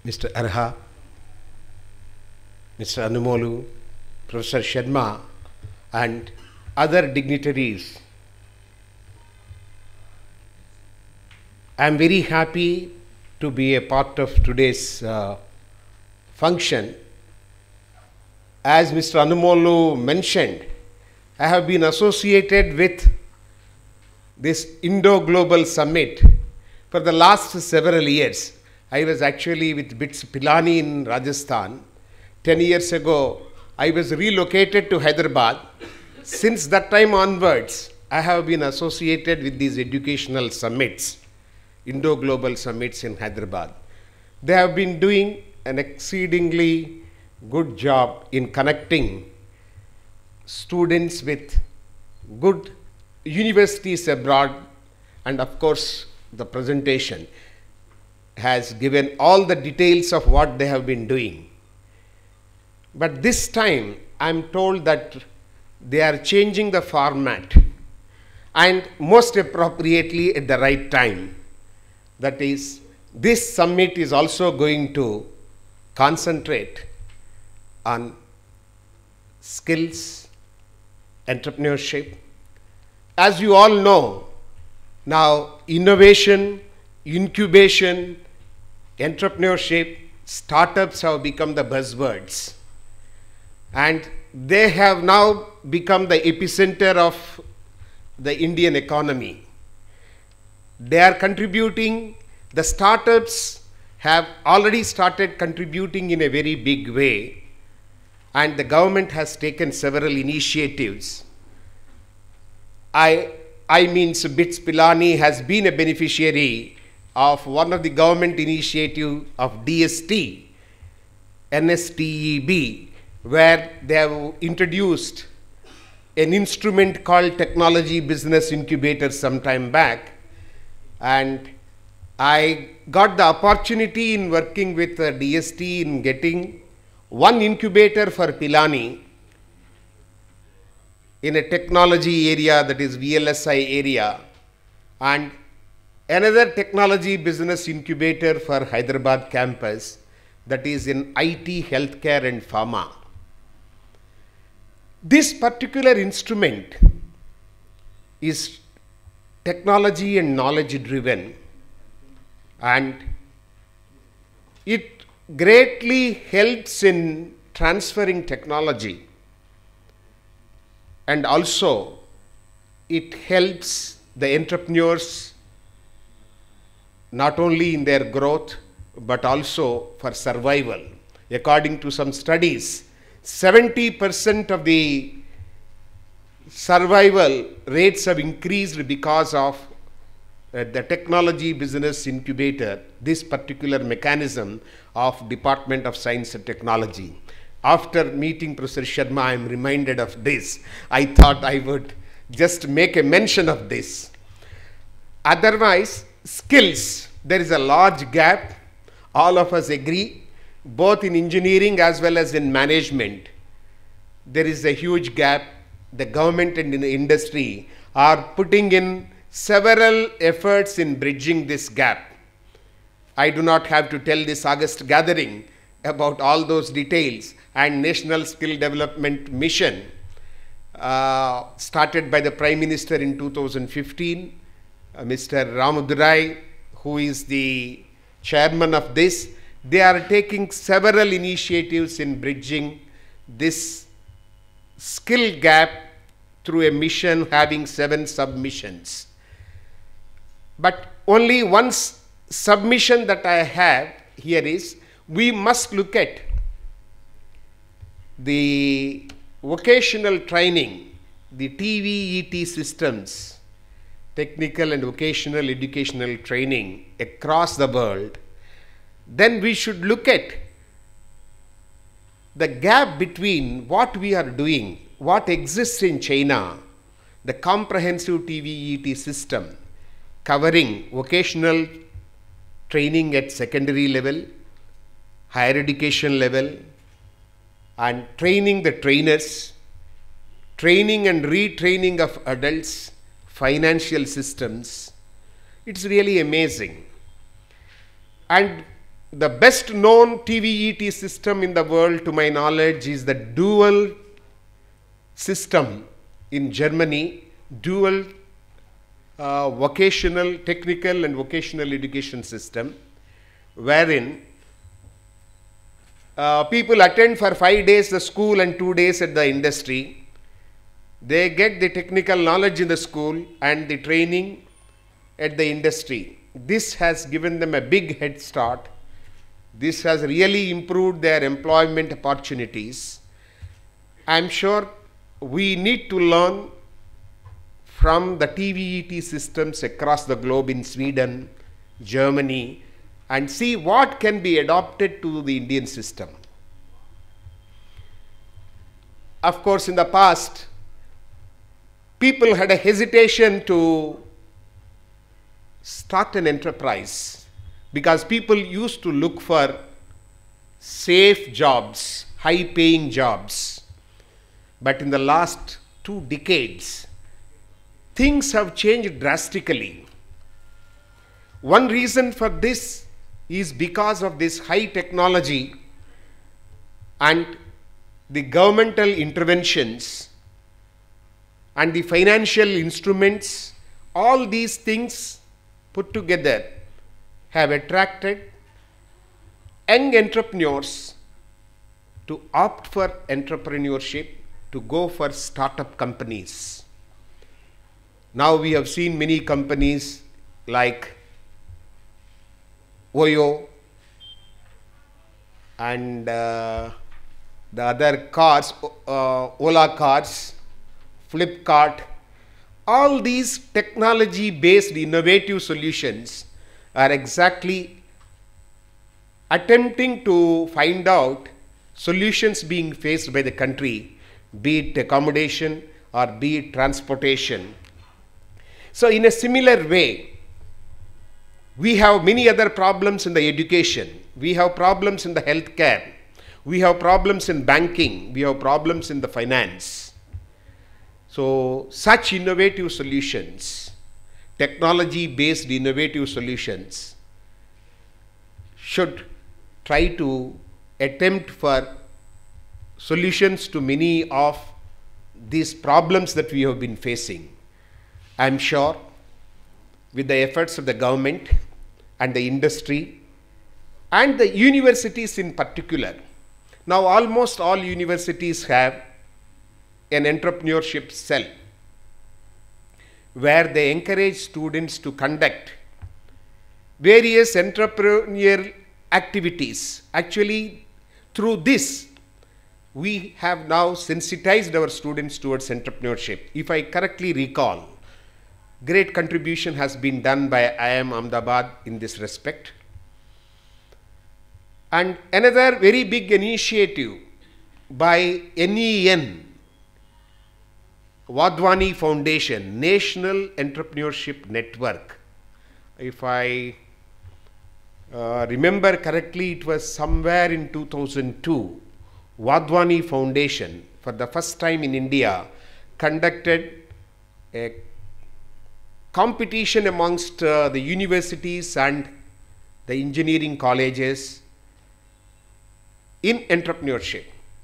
Mr. Arha, Mr. Anumolu, Professor Sharma, and other dignitaries. I am very happy to be a part of today's function. As Mr. Anumolu mentioned, I have been associated with this Indo-Global Summit for the last several years. I was actually with BITS Pilani in Rajasthan. 10 years ago, I was relocated to Hyderabad. Since that time onwards, I have been associated with these educational summits, Indo-Global Summits in Hyderabad. They have been doing an exceedingly good job in connecting students with good universities abroad, and of course, the presentation has given all the details of what they have been doing. But this time, I am told that they are changing the format, and most appropriately at the right time. That is, this summit is also going to concentrate on skills, entrepreneurship. As you all know, now innovation, incubation, entrepreneurship, startups have become the buzzwords. And they have now become the epicenter of the Indian economy. They are contributing, the startups have already started contributing in a very big way, and the government has taken several initiatives. I mean, BITS Pilani has been a beneficiary of one of the government initiative of DST, NSTEB, where they have introduced an instrument called Technology Business Incubator some time back. And I got the opportunity in working with DST in getting one incubator for Pilani in a technology area, that is VLSI area, and another technology business incubator for Hyderabad campus, that is in IT, healthcare and pharma. This particular instrument is technology and knowledge driven, and it greatly helps in transferring technology, and also it helps the entrepreneurs not only in their growth but also for survival. According to some studies, 70% of the survival rates have increased because of the technology business incubator, this particular mechanism of Department of Science and Technology. After meeting Professor Sharma, I am reminded of this. I thought I would just make a mention of this. Otherwise, skills, there is a large gap. All of us agree, both in engineering as well as in management. There is a huge gap. The government and the industry are putting in several efforts in bridging this gap. I do not have to tell this August gathering about all those details, and National Skill Development Mission started by the Prime Minister in 2015. Mr. Ramadurai, who is the chairman of this, they are taking several initiatives in bridging this skill gap through a mission having 7 submissions. But only one submission that I have here is, we must look at the vocational training, the TVET systems, technical and vocational educational training across the world. Then we should look at the gap between what we are doing, what exists in China, the comprehensive TVET system covering vocational training at secondary level, higher education level, and training the trainers, training and retraining of adults, financial systems. It's really amazing. And the best known TVET system in the world, to my knowledge, is the dual system in Germany, dual vocational, technical and vocational education system, wherein people attend for 5 days the school and 2 days at the industry. They get the technical knowledge in the school and the training at the industry. This has given them a big head start. This has really improved their employment opportunities. I am sure we need to learn from the TVET systems across the globe in Sweden, Germany, and see what can be adopted to the Indian system. Of course, in the past, people had a hesitation to start an enterprise because people used to look for safe jobs, high-paying jobs. But in the last 2 decades, things have changed drastically. One reason for this is because of this high technology and the governmental interventions and the financial instruments. All these things put together have attracted young entrepreneurs to opt for entrepreneurship, to go for startup companies. Now we have seen many companies like Oyo and the other cars, Ola cars, Flipkart. All these technology-based innovative solutions are exactly attempting to find out solutions being faced by the country, be it accommodation or be it transportation. So in a similar way, we have many other problems in the education. We have problems in the healthcare. We have problems in banking. We have problems in the finance. So such innovative solutions, technology-based innovative solutions, should try to attempt for solutions to many of these problems that we have been facing. I am sure with the efforts of the government and the industry and the universities in particular. Now almost all universities have an entrepreneurship cell where they encourage students to conduct various entrepreneurial activities. Actually, through this, we have now sensitized our students towards entrepreneurship. If I correctly recall, great contribution has been done by IIM Ahmedabad in this respect. And another very big initiative by NEN, Wadhwani Foundation, National Entrepreneurship Network. If I remember correctly, it was somewhere in 2002, Wadhwani Foundation, for the first time in India, conducted a competition amongst the universities and the engineering colleges in entrepreneurship.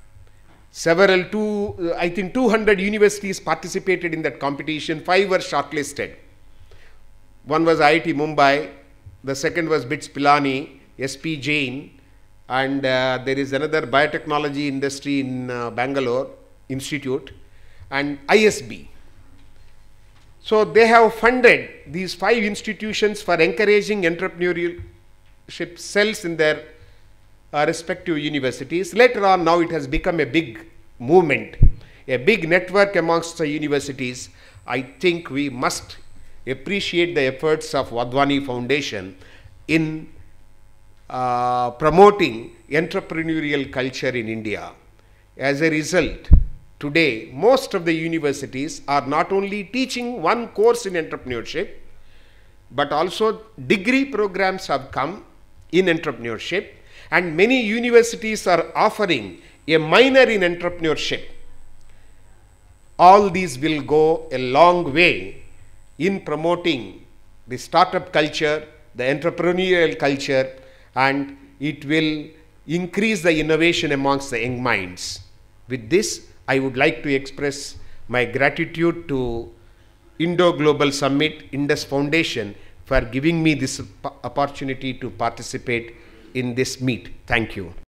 I think 200 universities participated in that competition. 5 were shortlisted. One was IIT Mumbai, the second was BITS Pilani, SP Jain, and there is another biotechnology industry in Bangalore Institute, and ISB. So they have funded these 5 institutions for encouraging entrepreneurship cells in their respective universities. Later on, now it has become a big movement, a big network amongst the universities. I think we must appreciate the efforts of Wadhwani Foundation in promoting entrepreneurial culture in India. As a result, today most of the universities are not only teaching one course in entrepreneurship, but also degree programs have come in entrepreneurship, and many universities are offering a minor in entrepreneurship. All these will go a long way in promoting the startup culture, the entrepreneurial culture, and it will increase the innovation amongst the young minds. With this, I would like to express my gratitude to Indo Global Summit, Indus Foundation, for giving me this opportunity to participate in this meet. Thank you.